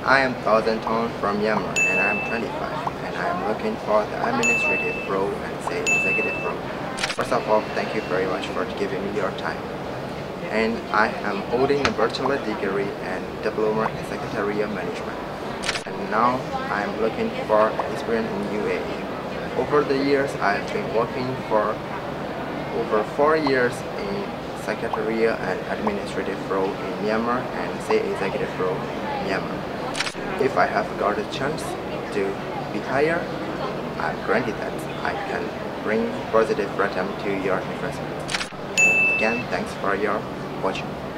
I am Htoon from Myanmar and I am 25 and I am looking for the administrative role and say executive role. First of all, thank you very much for giving me your time. And I am holding a bachelor degree and diploma in secretarial management. And now I am looking for experience in UAE. Over the years, I have been working for over 4 years in secretarial and administrative role in Myanmar and say executive role in Myanmar. If I have got a chance to be hired, I'm granted that I can bring positive return to your investment. Again, thanks for your watching.